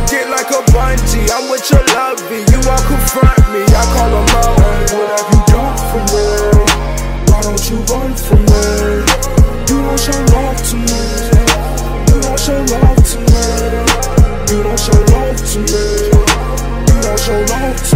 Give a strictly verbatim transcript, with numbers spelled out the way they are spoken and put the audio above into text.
dick like a bungee. I'm with your lovey, you all confront me. I call them out. Hey, what have you done for me? Why don't you run from me? You don't show love to me. You don't show love to me. You don't show love to me. You don't show love to me.